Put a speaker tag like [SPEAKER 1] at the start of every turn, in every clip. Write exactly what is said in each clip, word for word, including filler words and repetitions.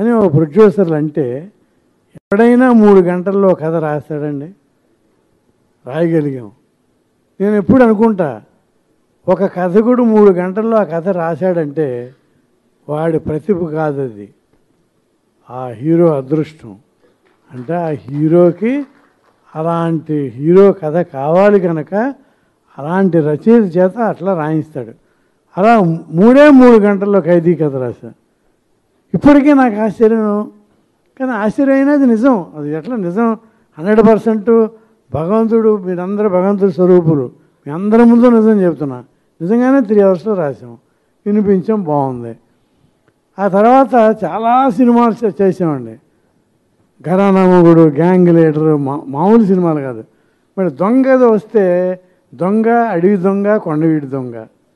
[SPEAKER 1] కానీ ఒక ప్రొడ్యూసర్లు అంటే ఎప్పుడైనా మూడు గంటల్లో కథ రాస్తాడండి, రాయగలిగాం. నేను ఎప్పుడు అనుకుంటా, ఒక కథకుడు మూడు గంటల్లో ఆ కథ రాశాడంటే వాడి ప్రతిభ కాదు, అది ఆ హీరో అదృష్టం. అంటే ఆ హీరోకి అలాంటి హీరో కథ కావాలి కనుక అలాంటి రచయిత చేత అట్లా రాయిస్తాడు. అలా మూడే మూడు గంటల్లో ఖైదీ కథ రాశా. ఇప్పటికీ నాకు ఆశ్చర్యం, కానీ ఆశ్చర్యం అయినా అది నిజం. అది ఎట్లా నిజం? హండ్రెడ్ పర్సెంట్ భగవంతుడు, మీరందరూ భగవంతుడు స్వరూపులు, మీ అందరి ముందు నిజం చెప్తున్నా. నిజంగానే త్రీ అవర్స్లో రాసాం, వినిపించాం, బాగుంది. ఆ తర్వాత చాలా సినిమాలు చేసామండి. ఘరానా మొగుడు, గ్యాంగ్ లీడరు, మా మామూలు సినిమాలు కాదు. మరి దొంగ ఏదో వస్తే దొంగ, అడవి దొంగ, కొండవీటి దొంగ,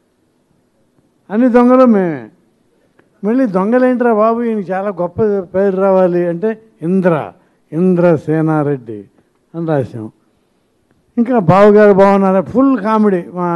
[SPEAKER 1] అన్ని దొంగలు మేమే. మళ్ళీ దొంగలేంట్రా బాబు, ఈయన చాలా గొప్ప పేరు రావాలి అంటే ఇంద్ర, ఇంద్ర సేనారెడ్డి అని రాసాం. ఇంకా బావగారు బాగున్నారా, ఫుల్ కామెడీ. మా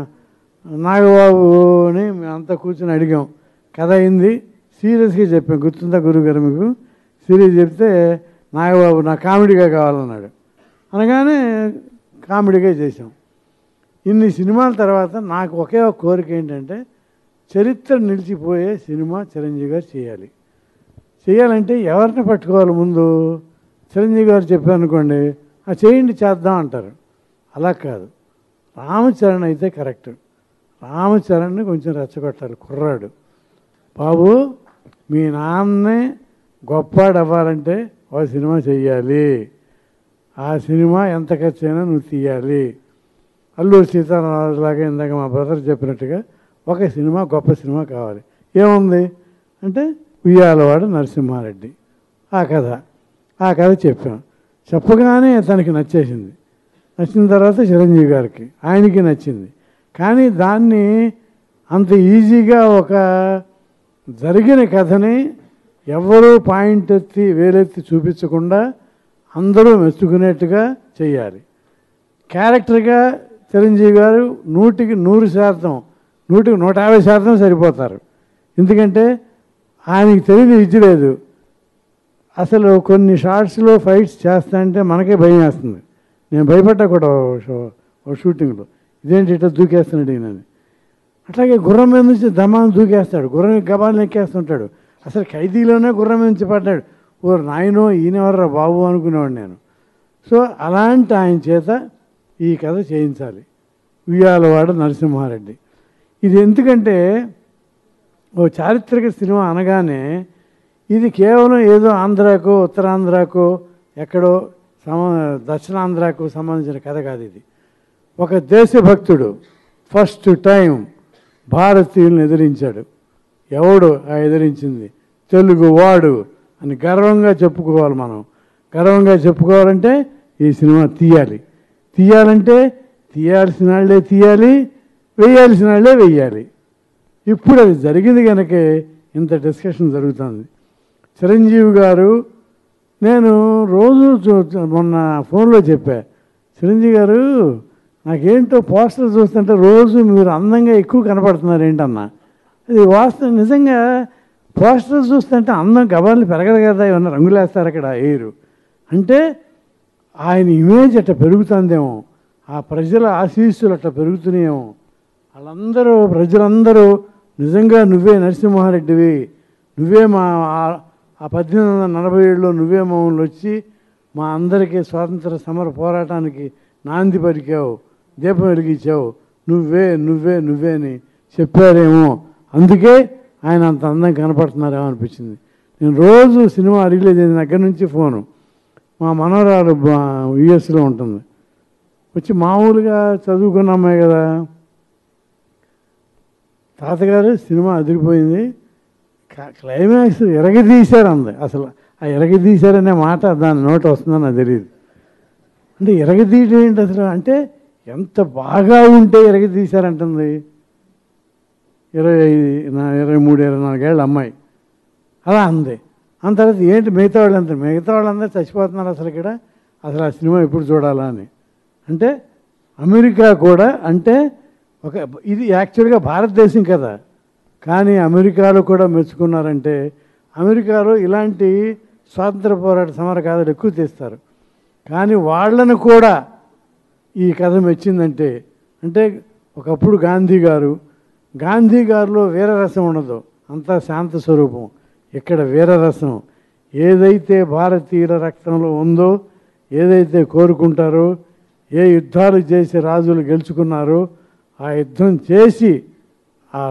[SPEAKER 1] నాగబాబుని మేమంతా కూర్చొని అడిగాం, కథ అయింది, సీరియస్గా చెప్పాం. గుర్తుందా గురుగారు మీకు? సీరియస్ చెప్తే నాగబాబు నా కామెడీగా కావాలన్నాడు. అనగానే కామెడీగా చేసాం. ఇన్ని సినిమాల తర్వాత నాకు ఒకే ఒక కోరిక ఏంటంటే, చరిత్ర నిలిచిపోయే సినిమా చిరంజీవి గారు చేయాలి. చేయాలంటే ఎవరిని పట్టుకోవాలి? ముందు చిరంజీవి గారు చెప్పారనుకోండి, ఆ చేయండి చేద్దాం అంటారు. అలా కాదు, రామచరణ్ అయితే కరెక్ట్. రామచరణ్ని కొంచెం రెచ్చగొట్టాలి. కుర్రాడు బాబు, మీ నాన్నే గొప్పాడు అవ్వాలంటే ఒక సినిమా చెయ్యాలి, ఆ సినిమా ఎంత ఖర్చు అయినా నువ్వు తీయాలి. అల్లూరి సీతారామరాజులాగా ఇందాక మా బ్రదర్ చెప్పినట్టుగా ఒక సినిమా, గొప్ప సినిమా కావాలి. ఏముంది అంటే ఉయ్యాలవాడ నరసింహారెడ్డి, ఆ కథ ఆ కథ చెప్పాం. చెప్పగానే తనకి నచ్చేసింది. నచ్చిన తర్వాత చిరంజీవి గారికి, ఆయనకి నచ్చింది. కానీ దాన్ని అంత ఈజీగా ఒక జరిగిన కథని ఎవరూ పాయింట్ ఎత్తి వేలెత్తి చూపించకుండా అందరూ మెచ్చుకునేట్టుగా చేయాలి. క్యారెక్టర్గా చిరంజీవి గారు నూటికి నూరు శాతం నూటికి నూట యాభై శాతం సరిపోతారు. ఎందుకంటే ఆయనకి తెలియని విద్య లేదు. అసలు కొన్ని షార్ట్స్లో ఫైట్స్ చేస్తా అంటే మనకే భయం వేస్తుంది. నేను భయపడ్డా కూడా ఓ షూటింగ్లో, ఇదేంటి ఇట్లా దూకేస్తున్నాడు ఈయనని. అట్లాగే గుర్రం మీద నుంచి దమాన్ని దూకేస్తాడు, గుర్రం గబాలను ఎక్కేస్తుంటాడు. అసలు ఖైదీలోనే గుర్రం నుంచి పడ్డాడు. ఓ నాయనో, ఈయనెవర్రా బాబు అనుకునేవాడు నేను. సో అలాంటి ఆయన చేత ఈ కథ చేయించాలి, ఉయ్యాలవాడ నరసింహారెడ్డి. ఇది ఎందుకంటే ఓ చారిత్రక సినిమా అనగానే ఇది కేవలం ఏదో ఆంధ్రాకో ఉత్తరాంధ్రాకో ఎక్కడో సమ దక్షిణాంధ్రాకు సంబంధించిన కథ కాదు. ఇది ఒక దేశభక్తుడు ఫస్ట్ టైం భారతీయులను ఎదిరించాడు. ఎవడు ఆ ఎదిరించింది? తెలుగువాడు అని గర్వంగా చెప్పుకోవాలి. మనం గర్వంగా చెప్పుకోవాలంటే ఈ సినిమా తీయాలి. తీయాలంటే తీయాల్సిన వాళ్ళే తీయాలి, వేయాల్సిన వాళ్ళే వెయ్యాలి. ఇప్పుడు అది జరిగింది కనుకే ఇంత డిస్కషన్ జరుగుతుంది. చిరంజీవి గారు, నేను రోజు మొన్న ఫోన్లో చెప్పా, చిరంజీవి గారు నాకేంటో పోస్టర్ చూస్తుంటే రోజు మీరు అందంగా ఎక్కువ కనపడుతున్నారు ఏంటన్నా. అది వాస్తవం. నిజంగా పోస్టర్ చూస్తుంటే అందం గబాలు పెరగదు కదా, ఏమన్నా రంగులు వేస్తారు అక్కడ వేయరు. అంటే ఆయన ఇమేజ్ అట్లా పెరుగుతుందేమో, ఆ ప్రజల ఆశీస్సులు అట్లా పెరుగుతున్నాయేమో. వాళ్ళందరూ ప్రజలందరూ నిజంగా నువ్వే నరసింహారెడ్డివి, నువ్వే మా ఆ పద్దెనిమిది వందల నలభై ఏడులో నువ్వే మమ్మల్ని వచ్చి మా అందరికీ స్వాతంత్ర సమర పోరాటానికి నాంది పలికావు, దీపం వెలిగించావు, నువ్వే నువ్వే నువ్వే అని చెప్పారేమో. అందుకే ఆయన అంత అందంగా కనపడుతున్నారేమో అనిపించింది. నేను రోజు సినిమా రిలీజ్ అయిన దగ్గర నుంచి ఫోను, మా మనవరాలు యుఎస్లో ఉంటుంది, వచ్చి మామూలుగా చదువుకున్న అమ్మాయి కదా, తాతగారు సినిమా అదిరిపోయింది, క్లైమాక్స్ ఎరగదీశారు అంది. అసలు ఆ ఎరగదీశారనే మాట దాని నోట వస్తుందని నాకు తెలియదు. అంటే ఎరగదీయడం ఏంటి అసలు? అంటే ఎంత బాగా ఉంటే ఎరగదీశారంటుంది. ఇరవై ఐదు ఇరవై మూడు ఇరవై నాలుగేళ్ళ అమ్మాయి అలా అంది. అంత తర్వాత ఏంటి మిగతా వాళ్ళు అంత మిగతా వాళ్ళందరూ చచ్చిపోతున్నారు అసలు ఇక్కడ, అసలు ఆ సినిమా ఎప్పుడు చూడాలా అని. అంటే అమెరికా కూడా, అంటే ఒక ఇది యాక్చువల్గా భారతదేశం కదా, కానీ అమెరికాలో కూడా మెచ్చుకున్నారంటే అమెరికాలో ఇలాంటి స్వాతంత్ర పోరాట సమర కథలు ఎక్కువ తీస్తారు. కానీ వాళ్ళను కూడా ఈ కథ మెచ్చిందంటే అంటే ఒకప్పుడు గాంధీ గారు గాంధీ గారిలో వీరరసం ఉండదు, అంతా శాంత స్వరూపం. ఇక్కడ వీరరసం ఏదైతే భారతీయుల రక్తంలో ఉందో, ఏదైతే కోరుకుంటారో, ఏ యుద్ధాలు చేసి రాజులు గెలుచుకున్నారో ఆ యుద్ధం చేసి ఆ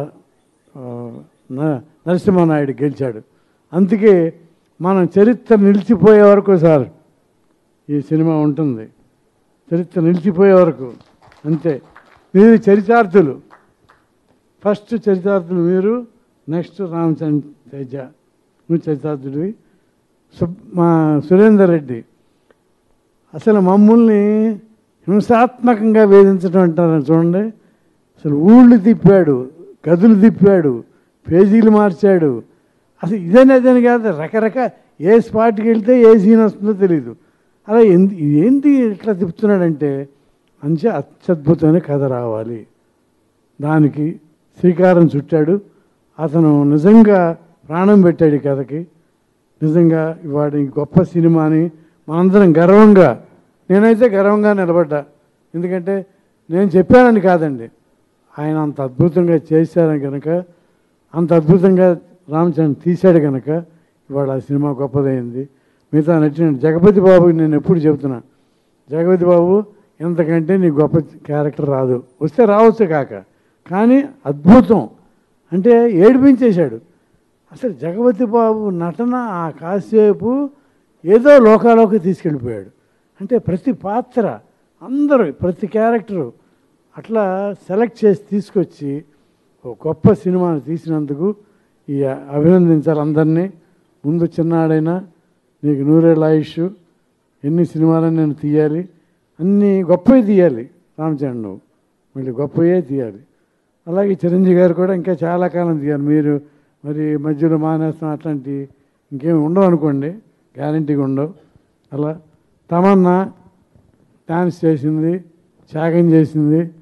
[SPEAKER 1] నరసింహనాయుడు గెలిచాడు. అందుకే మనం చరిత్ర నిలిచిపోయే వరకు సార్ ఈ సినిమా ఉంటుంది, చరిత్ర నిలిచిపోయే వరకు అంతే. మీరు చరితార్థులు, ఫస్ట్ చరితార్థులు మీరు, నెక్స్ట్ రామచంద్ర తేజ, నువ్వు చరితార్థుడివి. మా సురేందర్ రెడ్డి అసలు మమ్మల్ని హింసాత్మకంగా వేధించడం అంటారని చూడండి. అసలు ఊళ్ళు తిప్పాడు, గదులు తిప్పాడు, పేజీలు మార్చాడు. అసలు ఇదని అదని కాదు, రకరకాల ఏ స్పాట్కి వెళ్తే ఏ సీన్ వస్తుందో తెలియదు. అలా ఎందు ఏంటి ఇట్లా తిప్పుతున్నాడంటే మంచి అత్యద్భుతమైన కథ రావాలి, దానికి శ్రీకారం చుట్టాడు. అతను నిజంగా ప్రాణం పెట్టాడు ఈ కథకి. నిజంగా ఇవాడు గొప్ప సినిమాని మనందరం గర్వంగా, నేనైతే గర్వంగా నిలబడ్డా. ఎందుకంటే నేను చెప్పానని కాదండి, ఆయన అంత అద్భుతంగా చేశారని కనుక, అంత అద్భుతంగా రామచంద్ర తీశాడు కనుక ఇవాళ ఆ సినిమా గొప్పదైంది. మిగతా నటిన జగపతి బాబుకి నేను ఎప్పుడు చెబుతున్నా, జగపతి బాబు ఎంతకంటే నీ గొప్ప క్యారెక్టర్ రాదు, వస్తే రావచ్చు కాక, కానీ అద్భుతం అంటే ఏడిపించేశాడు. అసలు జగపతి బాబు నటన ఆ కాసేపు ఏదో లోకాలోకి తీసుకెళ్ళిపోయాడు. అంటే ప్రతి పాత్ర, అందరూ ప్రతి క్యారెక్టరు అట్లా సెలెక్ట్ చేసి తీసుకొచ్చి ఒక గొప్ప సినిమాను తీసినందుకు ఈ అభినందించాలి అందరినీ. ముందు చిన్నాడైనా నీకు నూరేళ్ళ ఆయుష్, ఎన్ని సినిమాలని నేను తీయాలి, అన్నీ గొప్పవి తీయాలి రామచంద్ర, నువ్వు మళ్ళీ గొప్పవే తీయాలి. అలాగే చిరంజీవి గారు కూడా ఇంకా చాలా కాలం తీయాలి. మీరు మరి మధ్యలో మానేస్తాం అట్లాంటి ఇంకేమి ఉండవు అనుకోండి, గ్యారంటీగా ఉండవు. అలా తమన్నా డాన్స్ చేసింది, త్యాగం చేసింది,